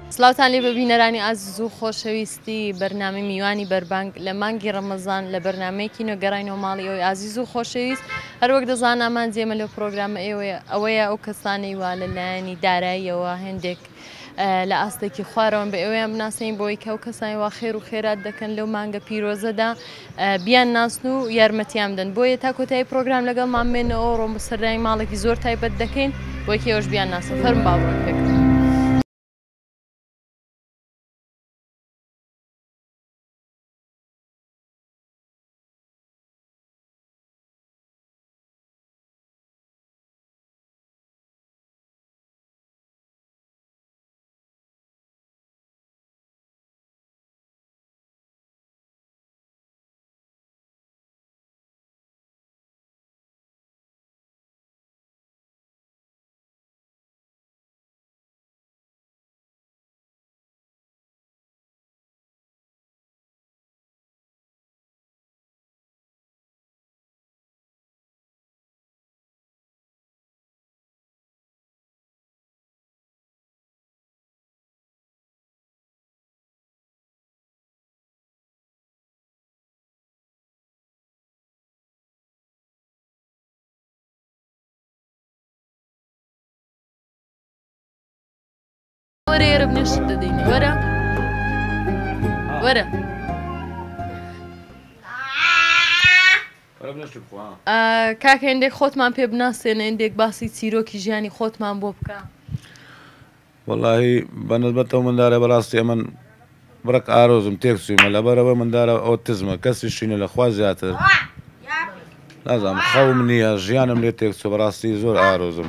سڵاوتان لێ ببینەرانی ئازیز و خۆشەویستی بەرنامەی میوانی بەربانگ لە مانگی ڕەمەزان لە بەرنمەیەکی نۆگەڕینەوە ماڵی ئەوی ئازیز و خۆشەویست هەروەک دەزان ئامان جێمە لەو پرۆگرامە ئەوەیە ئەو کەسانەی وا لەلایەنی داراییەوە هێندێک لە ئاستێکی خوارەوەن بە ئێوەیان بناسەین بۆی کە ئەو کەسانی وا خێر و خێرات دەکەن لەو مانگە پیرۆزەدا بیان ناسن و یارمەتیان بدەن بۆیە تا کۆتایی پرۆگرام لەگەڵ مامێنەوە ڕۆم بەسەردانی ماڵێکی زۆر تایبەت دەکەین بۆی کە ئێوەش بیان ناسن فەرم باوەڕ پێکەن. وەرە ئێرە بنێشت دەدەین وەرە وەرە کاکە هێندێک خۆتمان پێ بناسێنە هێندێک باسی چیرۆکی ژیانی خۆتمان بۆ بکە. وەڵاهی بەنسبەتەوە مندارە بەڕاستی ئەمن بڕک ئارۆزم تێک سویمە لەبەرەوە مندارە ئۆتیزمە کەسی شینە لەخوا زیاتر نازانم خەوم نییە ژیانم لێ تێک چوە بەڕاستی زۆر ئارۆزم.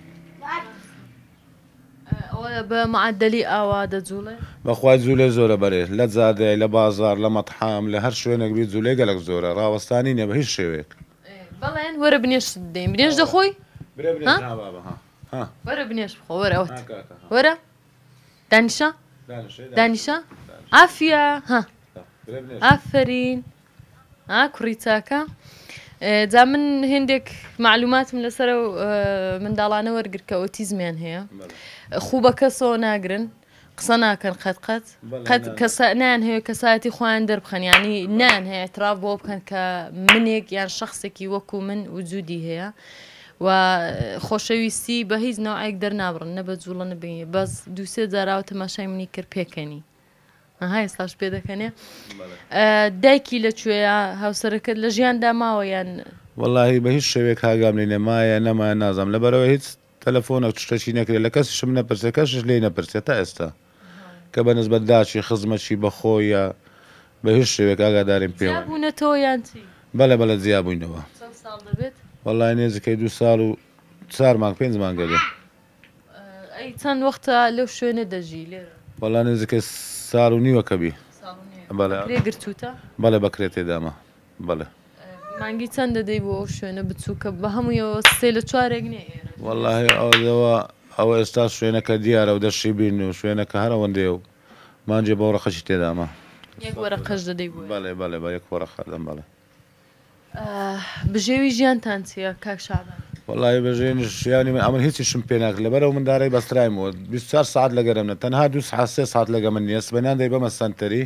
بە معدەلی ئاوا دەجوڵێ بەخوای جوولێ زۆرە بەرێ لە جادەی لە بازار لە مەتحام لە هەر شوێنێک بی جوولێ گەلک زۆرە ڕاوەستانی نیە بە هیچ شێوەیەک. بەڵێن وەرە بنێشت دەین بنێش دەخۆی وەرە بنێش بخۆ وەرە ئەوت وەرە دانیشە دانیشە ئافیا ها ئافرین کوڕی چاکە. جا من هێندێک معلوماتم لەسەر منداڵانە وەرگر کە ئۆتیزمیان هەیە خوو بە کەسەوە ناگرن قسە ناکەن قەت نان هەیە کەساەتی خۆیان دەربخەن ینی نان هەیە اعتراف بۆ بکەن کە منێک یان شخصێکی وەکو من وجودی هەیە و خۆشەویستی بە هیچ ناوعێک دەرنابڕن نە بە جوڵە نەبێ بەس دووسێ جاراوە تەماشای منی کرد پێکەنی ئەها ئێستاش پێ دەکەنێ. دایکی لەکوێیە هاوسەرەکەت لە ژیاندا ماوە یان وەڵاهی بە هیچ شێوێک هاگام لێ نەمایە نەمایە نازام لەبەرەوە هیچ تەلەفۆنە شتێکی نەکرێت لە کەسیشم نەپرسێ کەسش لێ نەپرسێت تا ئێستا کە بەنسبەت داچی خزمەتشی بەخۆیە بە هیچ شێوێک ئاگاداریم پێوە بوونەتەوە یانچی بەڵێ جیابووینەوە وەڵای نێزەکەی 2 ساڵ و 4 مانگ 5 مانگە بێ. ئەی چەند وەختە لەو شوێنە دەژی لێرە؟ وەڵا نێزەکەی 1.5 ساڵ کەبی گرتوتە بەڵێ بەکرێت تێدامە بەڵێ. مانگی چەند دەدەی بۆ ئەو شوێنە بچووکە بە هەموویەوە 3 لە 4 نێ؟ وەڵاهی ئەوە ئێستا شوێنەکە دیارە و دەشی بین و شوێنەکە هەرەوەندێ و مانجێ بە ڕەخەشی تێدامە. یەک وەرە قەش دەدەی بۆ؟ بەڵێ بە یەک وەرە خەدەم بەڵێ. بژێوی ژیانتان چییە کاک شابان؟ وەڵی بەژێنش ژیانی من ئەمن هیچیشم پێ ناکرد لەبەرەوە مندارەی بەسترایمەوە 24 ساعت لەگەرمنە تەنها 2 ساعت 3 ساعت لەگە من نییە سبەنیان دەی بەمە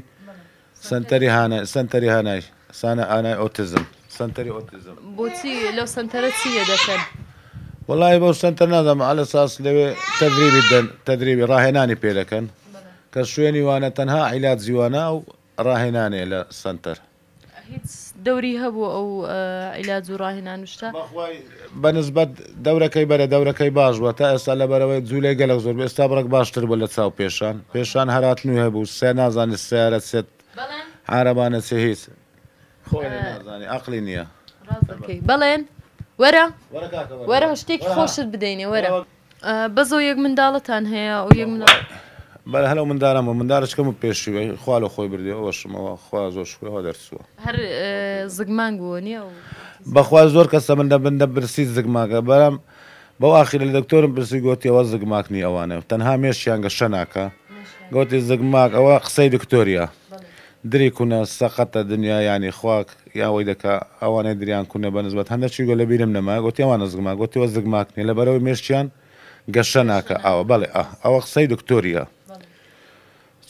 سنتەری هانای سانە ئانای ئۆتیزم سنتەری ئۆتیزم. بۆچی لەو سنتەرە چیە دەکەن؟ وەڵی بەو سنتەر نازانم ئالە ساس لەوێ تەدریبی دەن تەدریبی ڕاهێنانی پێ دەکەن کە شوێنی وانە تەنها عیلات جیوانە و ڕاهێنانێ لە سنتەر. هیچ دەوری هەبوو ئەو عیلاج و ڕاهێنان شتە؟ بەنسبەت دەورەکەی بەرە دەورەکەی باش بووە تا ئێستا لەبەرەوەی جوولێ گەلک زۆر ئێستا بڕک باشتر بوو لە چاو پێشان هەراتنوی هەبوو سێ نازانێت سیارەت سێت عارەبانە چێ هیچ خۆی نازانی عەقلی نییە. بەڵێن وەرە شتێکی خۆشت بدەینێ وەرە بەزەو یەک منداڵتان هەیە و یەک بەڵێ هەلو مندارەمە مندارشکەم و پێشوێ خوا لە خۆی بردێ ئەوەشمەوە خوا زۆر شوێەوە دەرسووە هەر زگمان بووە نییە بەخوا زۆر کەسە من دەبندە برسی زگماکە بەرام بەو ئاخیرە لە دکتۆرم پرسی گوتیەوە زگماکنی ئەوانە تەنها مێشیان گەشە ناکە گوتی زگماک ئەوە قسەی دکتۆریە دری کوونە سەقەتە دنیا ینی خواک یاوەی دەکا ئەوانەی دریان کوونە بەنسبەت هەندێکی گۆ لە بیرم نەما گوتی ئەوانە زگما گوتیەوە زگماکنی لەبەرەوەی مێشتیان گەشە ناکە ئەوە بەڵێ ئەوە قسەی دکتۆریە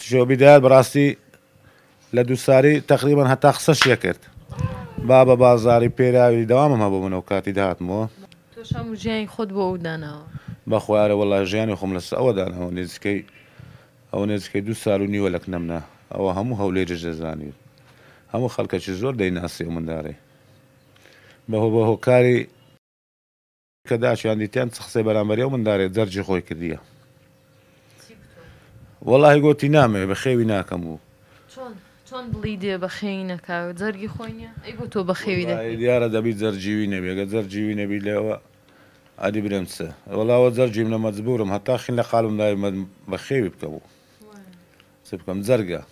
شو بدايات براسي لدوساري تقريبا هتا قسەشیە کرد بابە بازاری پێراوی دەوامم هەبوو منەوە کاتی داهاتمەوە تۆش هەموو ژیانی خۆت بۆ ئەو داناوە بەخوارە وەڵای ژیانی خۆم لەسەر ئەوە داناوە نێزیکەی ئەو نێزیکەی 2 ساڵ و نیوە لەک نەمنا ئەوە هەموو هەولێرش دەزانیت هەموو خەڵکەکی زۆر دەیناسی و منداڕێ بەهۆ هۆکاری کە داچیان دیتیان چ قسەی بەرامبەری ئەو منداڕێ جەرجی خۆی کردیە وەڵاهی گوتی نامەوێ بە خێوی ناکەم بوو چۆن بڵی دێ بە خێوی نەکاوە جەرگی خۆی نییە ئەی بۆ تۆ بە خێوی دەکەی دیارە دەبی جەرجیوی نەبێ گە جەرجیوی نەبی لێەوە ئەدی برێم چ وەڵاوە جەرجیم لە مەجبورم هەتا خین لە قاڵم دای بە خێوی بکەم چ بکەم جەرگە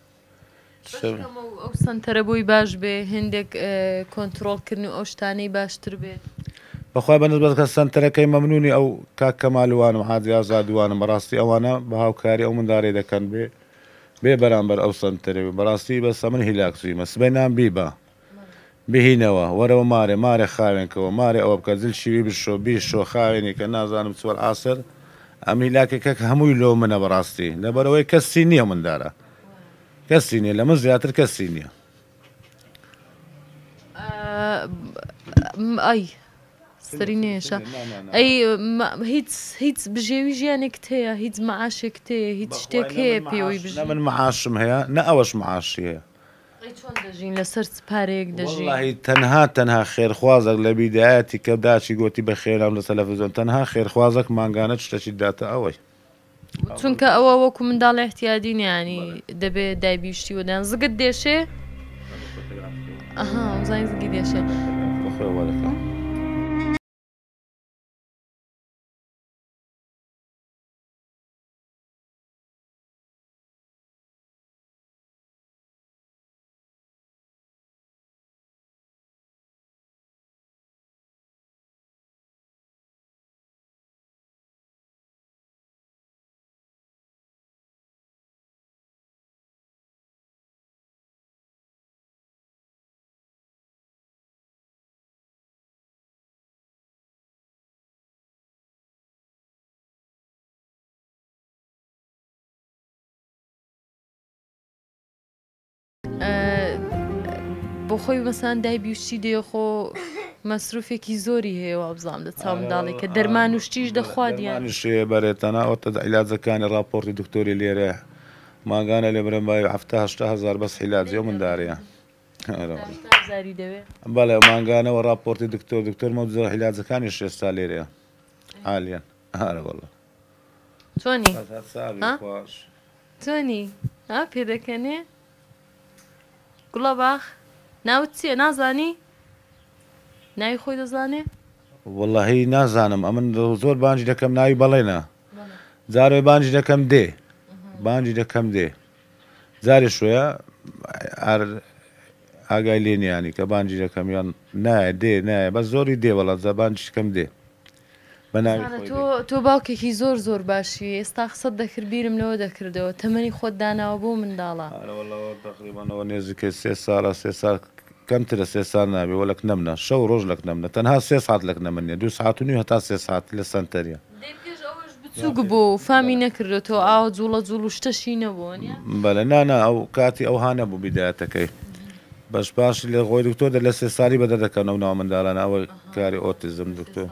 ئەو سنتەرە بۆی باش بێ هێندێک کۆنتترۆلکردن و ئەو شتانەی باشتر بێت بەخوای بەنسبەت کە سنتەرەکەی مەمنونی ئەو کاک کەمالوانم حاجی ئازادوانم بەڕاستی ئەوانە بە هاوکاری ئەو منداڕێ دەکەن بێ بەرامبەر ئەو سنتەرەوە بەڕاستی بەسە من هیلاکسویمە سبەی نام بیبە بهینەوە وەرەوە مارێ خاوێنکەوە مارێ ئەوە بکە زل شیوی بشۆ بیشۆ خاوێنی کە نازانم چوەر ئاسر ئەم هیلاکێکە هەمووی لۆ منە بەڕاستی لەبەرەوەی کەسی نییە مندارە کەسی نییە لە من زیاتر کەسی نییە ئەی سەری نێشە ئەی هیچ بژێوی ژیانێکت هەیە هیچ مەعاشێکت هەیە هیچ شتێک هەیە پێوەی بژ من معاشم هەیە نە ئەوەش معاشی هەیە چۆن دەژین لەسەر پارەیەک دەژین تەنها خێرخوازێک لە بیدایەتی کە داچی گوتی بە خێرام لە تەلەڤیزۆن تەنها خێرخوازێک ماگانە شتێکی داتە ئەوەی چونکە ئەوە وەکو منداڵ احتیادی نیانی دەبێت دایبیشتی وەدان زگت دێشێ ئەها زای زگی دێشێ بۆ خۆی مەسان دایبیوشتی دێخۆ مەسروفێکی زۆری هەیە وابزانام لە چاو منداڵی کە دەرمان وشتیش دەخوادیانشێ بەرێتەنا ئەوتە عیلاجەکانی راپۆرتی دکتۆری لێرە ماگانە لێ برەمبای 7هزار بەس عیلاجی ئەو منداڕیە بەڵێ ماگانەوە راپۆرتی دکتۆر مەوجە عیلاجەکانی شێستا لێرەیە عالیان هارە وەڵە چۆنی پێ دەکەنێ گوڵە باخ ناوت چییە نازانی ناوی خۆی دەزانێ وەڵڵاهی نازانم ئەمن زۆر بانجی دەکەم ناوی بەڵێنە جارێ بانجی دەکەم دێ بانجی دەکەم دێ جارێ شوێە ئاگای لێنیانی کە بانجی دەکەم یان نایە دێ نایە بە زۆری دێ وەڵات زە بانجیکەم دێ تۆ باوکێکی زۆر باشی ئێستا قسەت دەکرد بیرم لەوە دەکردەوە تەمەنی خۆت داناوە بۆ منداڵە تقریبانەوە نێزیکەی 3 ساڵە 3 سال کەمترە 3 سال نابێ وە لەک نەمنە شەو ڕۆژ لەک نەمنە تەنها 3 ساعت لەک نەمنیە 2 ساعت و نیو هەتا 3 ساعت لە سنتەریە بچووک بۆ فامی نەکردێتەوە ئاوە جوڵە و شتەشی نەبووە بەڵێ نانا ئەو کاتی ئەو هانە بوو بیدایەتەکەی باشی لە خۆی دکتۆر لە 3 ساڵی بەدە دەکەن ئەو ناو منداڵانە ئەوە کاری ئۆتیزم دکتۆر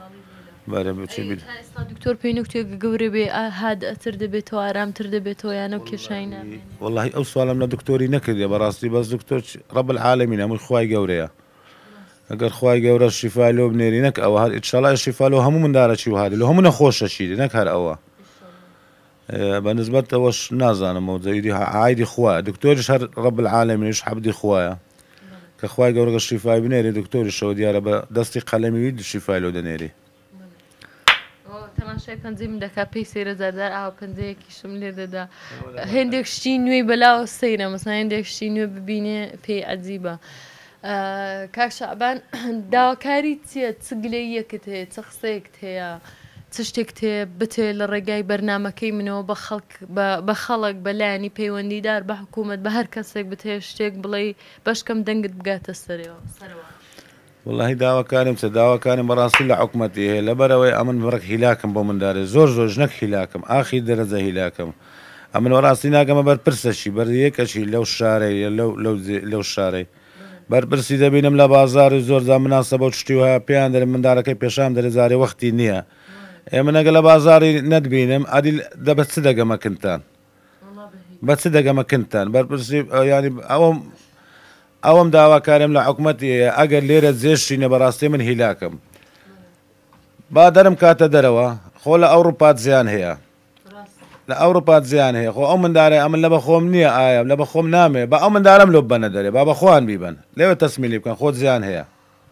دکتۆر پێی نکتێک گەورە بێ هاد ئەتر دەبێتەوە ئارامتر دەبێتەوە یانە و کێشای وەڵی ئەو سوالم لە دکتۆری نەکردێ بەڕاستی بەس دکتۆر ڕەب العالەمین هەمووی خوای گەورەیە ئەگەر خوای گەورە شیفای لۆ بنێری نەک ئەوە هەر ئینشاڵڵا شیفا لۆ هەموو منداڵەکی و هادی لە هەموو نەخۆشەشی نەک هەر ئەوە بەنسبەت ئەوەش نازانم و جەیدی عایدی خوایە دکتۆریش هەر ڕەب العالەمینش حەبدی خوایە کە خوای گەورە شیفای بنێری دکتۆریشەوە دیارە بە دەستی قەلەمی شیفای لۆ دەنێری تەماشای پەنجەم دەکا پێی سێرە زاردار ئاوە پەنجەیەکیشم لێ دەدا هێندێک شتی نوێی بەلاوە سەیرە مەسەڵەن هێندێک شتی نوێ ببینێ پێی عەجیبە کاک شەعبان داواکاری چییە چ گلەییەکت هەیە چ قسەیەکت هەیە چ شتێکت هەیە بتێ لە ڕێگای بەرنامەکەی منەوە بە خەڵک بەلایانی پەیوەندیدار بە حکوومەت بە هەر کەسێک بتێ شتێک بڵێ بەشکەم دەنگت بگاتە سەرەوە والله داواکارم چه داواکارم بەڕاستی لە حکوومەتی هەیە لەبەرەوەی ئەمن بڕک هیلاکم بۆ مندارێ زۆر ژنەک هیلاکم ئاخی دەرەجە هیلاکم ئەمن وەڕاستی ناگەمە بەرپرسەشی بەریەکەشی لەو شارەی لەو شارەی بەرپرسی دەبینم لە بازار زۆرجار مناسە بۆ شتی وایە پێیان دەرم منداڵەکەی پێشام دەرێزارێ وەختی نییە ئێمە نەگە لە بازاری نەتبینم ئەدی دەبەت چ دەگەمەکنتان بە چ دەگەمەکنتان بەرپرسی ینی ئەوەم داواکارم لە حکوومەتی ئەگەر لێرە جێشینە بەڕاستی من هیلاکەم با دەرم کاتە دەرەوە خۆ لە ئەوروپات زیان هەیە لە ئەوروپات زیان هەیە خۆ ئەو مندارە ئەمن لە بەخۆم نییە ئایا لە بەخۆم نامێ بە ئەو مندارم لۆ بەنە دەرێ با بەخۆیان بیبن لێوە تەسمیلی بکەن خۆت زیان هەیە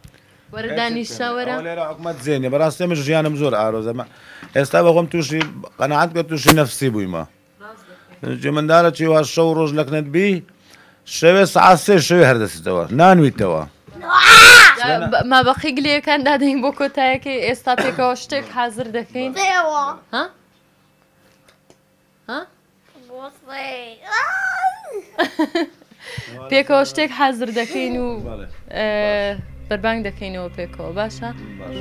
لێرە حکوومەت زیێنێ بەڕاستی من ژیانم زۆر ئارۆزەمە ئێستا بەخۆم تووشی قەنەعەت کە تووشی نەفسی بوویمە مندارە چی وا شەو ڕۆژ لەکنت بی شەوێ سەعات سێ شەوێ هەردەستیتەوە نانویتەوە ما بەقی گلەکان دادەین بۆ کۆتایەکەی ئێستا پێکەوە شتێک حازر دەکەین پێکەوە شتێک حازر دەکەین و بەربانگ دەکەینەوە پێکەوە باشە؟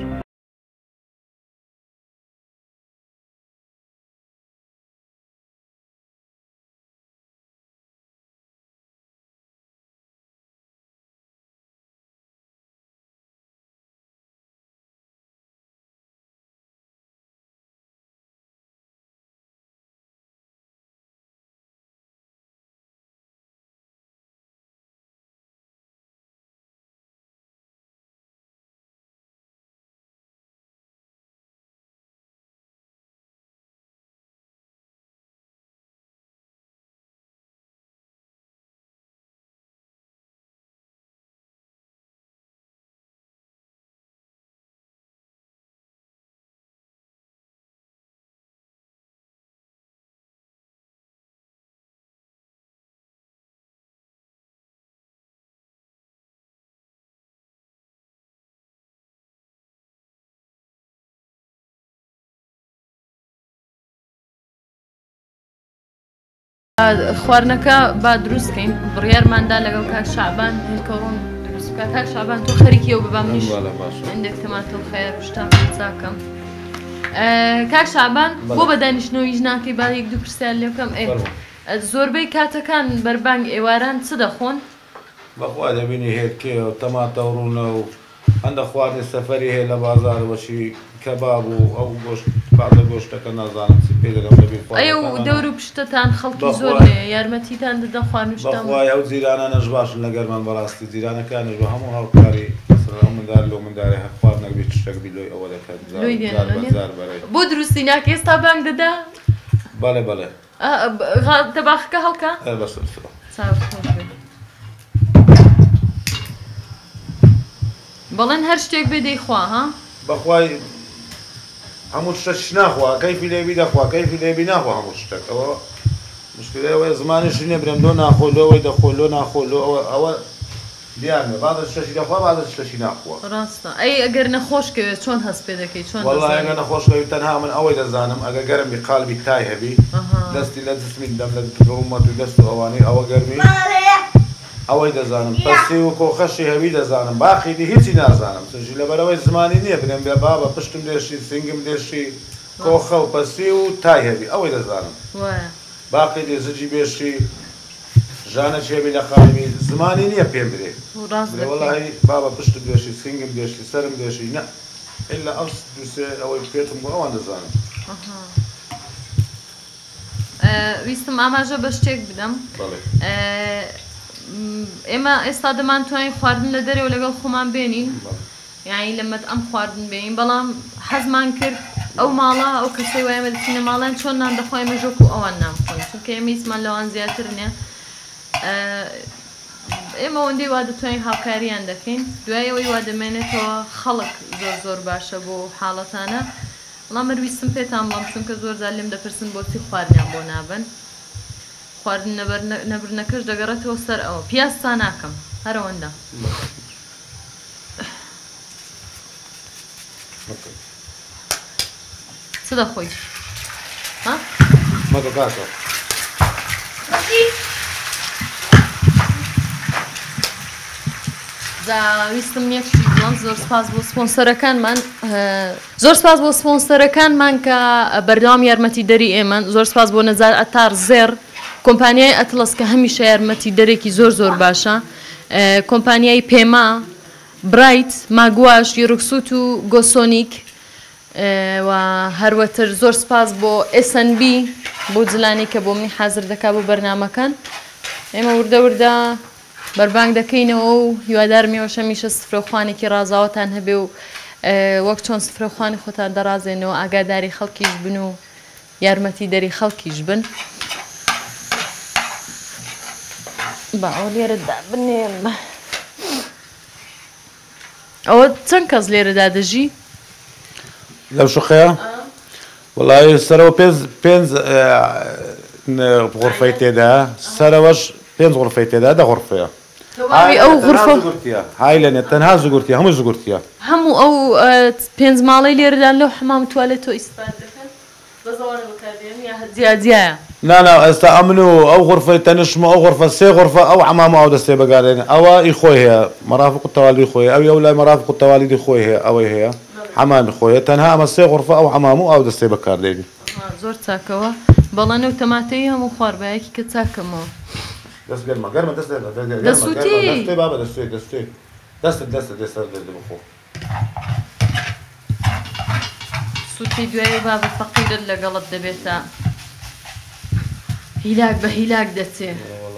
خواردنەکە با دروستکەین بڕیارماندا لەگەڵ کاک شعبان هێلکەڕۆن دروست بکات کاک شعبان تۆ خەریکیەوە ببا منیش هەندێک تەماتۆ خەیار پشتان چاکەم کاک شعبان بۆ بە دانیشتنەوەی ژناکەی با یەک دوو پرسیار لێ بکەم زۆربەی کاتەکان بەربانگ ئێواران چ دەخۆن؟ بەخوا دەبینی هێرکێ و تەماتە و ڕوونە و هەندە خواردنی سەفەری هەیە لە بازارەوەشی کەباب و ئەو گۆشت بازە گۆشتەکە نازانم چی پێ دەگەم دەبی ئەیە و دەور و پشتتان خەڵکی زۆر هەیە یارمەتیتان دەدەن خواردنشتان بەخوای ئەو جیرانانەش باشن لەگەرمان بەڕاستی جیرانەکانش بە هەموو هاوکاری ئەو مندار لەو مندارێ هەر خواردنەک بێت شتێک لۆی ئەوە دەکات بۆ دروستی ناکە ئێستا بانگ دەدا؟ بەڵێ بەڵێ تەباخەکە هەڵکە؟ بەڵێن هەر شتێک بێ دەیخوا ها؟ بەخوای هەموو شتەش ناخوا کەیفی لێبی دەخوا کەیفی لێبی ناخوا هەموو شتێک ئەوە مشکلەوەی زمانیشی نییە برێم لۆ ناخۆلەوەی دەخۆ لۆ ناخۆلۆ ئەوە دیارمە بعضە شتەشی دەخوا بعضە شتەشی ناخوا ڕاستە ئەی ئەگەر نەخۆشکەوێت چۆن هەست پێ دەکەیت چۆن وەڵڵای ئەگەر نەخۆشکەوی تەنها من ئەوەی دەزانم ئەگە گەرمی قالبی تای هەبی دەستی لە جسمی دەم لە ڕوومەت و دەست و ئەوانەی ئەوە گەرمی ئەوەی دەزانم پەسی و کۆخەشی هەوی دەزانم باقیدی هیچی نازانم چونکی لەبەرەوەی زمانی نییە بنێم بێ بابە پشتم دێشی سنگم دێشی کۆخە و پەسی و تای هەبی ئەوەی دەزانم باقیدی زجی بێشی ژانە چێبی لە خانمی زمانی نییە پێم برێ وەڵی بابە پشتم دێشی سنگم دێشی سرم دێشی نە ئللا ئەو دووسێ ئەوەی پێتم بۆ ئەوان دەزانم ویستم ئاماژە بە شتێک بدەم ئێمە ئێستا دەمانتوانین خواردن لە دەرەوە لەگەڵ خۆمان بێنین یعنی لەمەت ئەم خواردن بێنین بەڵام حەزمان کرد ئەو ماڵە ئەو کەسەی وایمە دەچینە ماڵیان چۆن نان دەخوای مەژۆک و ئەوان نامخۆن چونکە ئێمە هیچمان لەوان زیاتر نییە ئێمە ئەوەندەی وا دەتوانین هاوکاریان دەکەین دوای ئەوەی وا دەمێنێتەوە خەڵک زۆر زۆر باشە بۆ حاڵەتانە بەڵام مەرویستم پێتان بڵام چونکە زۆر جار لێم دەپرسن بۆچی خواردنیان بۆ نابن خواردن نەبرنەکەش دەگەڕێتەوە سەر ئەوە پیاستا ناکەم هەرەوەندە چ دەخۆی؟ مەگە کاکە ویستم یەکشی بڵم زۆر سپاس بۆ سپۆنسەرەکانمان زۆر سپاس بۆ سپۆنسەرەکانمان کە بەردەوام یارمەتی دەری ئێمە زۆر سپاس بۆ نەزار ئەتار زێر کۆمپانیای ئەتلەس کە هەمیشە یارمەتی دەرێکی زۆر زۆر باشە کۆمپانیای پێما برایت ماگواش یۆرکسوت و گۆسۆنیک و هەروەتر زۆر سپاس بۆ SNB بۆ جلانی کە بۆ منی حازر دەکا بۆ بەرنامەکان ئێمە وردە وردە بەربانگ دەکەینەوە و هیوادارمیەوە شەمیشە سفرەخوانێکی ڕازاوەتان هەبێ و وەک چۆن سفرەخوانی خۆتان دەڕازێنەوە ئاگاداری خەڵکیش بن و یارمەتی دەری خەڵکیش بن بە ئەو لێرەدا بنێم ئەوە چەند کەس لێرەدا دەژی؟ لەو شوخەیە؟ وەڵای سەرەوە پێنج غورفەی تێدا سەرەوەش پێنج غورفەی تێدا دە غورفەیە ئەو غورفە های لەنێت تەنها زگورتیە هەموو زگورتیە هەموو ئەو پێنج ماڵەی لێرەدا لەو حمام توالێتەوە ئیسپات دەکەن بە زەوانە بەکاردێن یا جیاجیایە نا ئێستا ئەمن و ئەو غورفەی تەنشمە ئەو غورفە سێ غورفە ئەو حمام ئەو دەستێ بەگارێن ئەوە ئی خۆی هەیە مەرافق و تەوالی خۆی ئەو ئەو لای مەرافق و تەوالیدی خۆی هەیە ئەوەی هەیە حمامی خۆیە تەنها ئەمە سێ غورفە ئەو حمام و ئەو دەستێ بەکاردێنی زۆر چاکەوە بەڵێنە و تەماتەی هەموو خواربایەکی کە چاکەمەوە دەست گەرمە گەرمە دەست دەسووتی دەستێ بابە دەستێ دەستە بخۆ سووتی دوایە بابە فەقیرت لەگەڵت دەبێتە هیلاک بە هیلاک دەچێ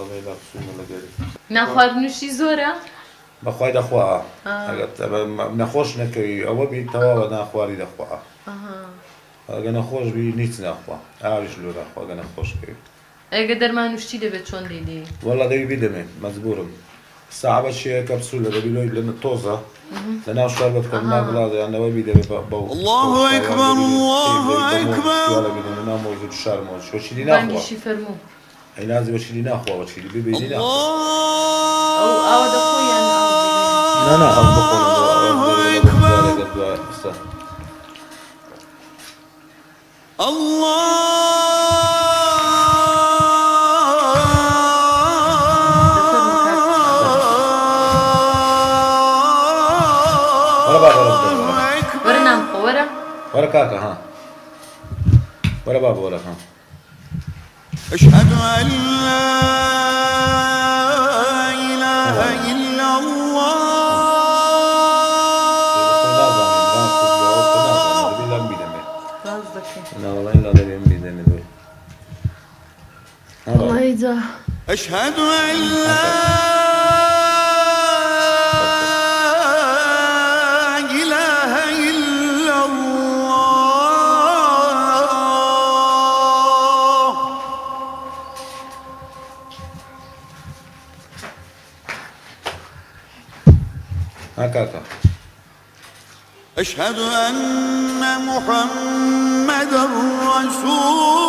ناخواردنوشی زۆرە؟ بەخوای دەخوا نەخۆش نەکەوی ئەوە بی تەواوە ناخواری دەخوا ئەگە نەخۆش بی نیچ ناخوا ئاویش لۆ داخوا ئەگە نەخۆش بی ئەگە دەرمانوشتی دەبێت چۆن دەیدی؟ وەڵا دەوی بیدەمێن مەجبورم ساعبە چیە کەپسولە دەبیلۆی لە تۆزە لەناو شاربەت کەم ناگڵادەیانەوەی بیدەبێت بەو الله ئەکبەر الله ئەکبەر لەناو مۆزوو شارمەوە وەچیلی ناخوا بانگیشی فەرموو ئەی نازی وەچیلی ناخوا وەچیلی ببینی ناخوا ئەو ئاوە دەخۆیان نا ئەو بخۆن وەرە کاکە ها وەرە بابە وەرە ها أشهد أن لا إله إلا الله أشهد أن لا إله إلا الله هكذا أشهد أن محمد رسول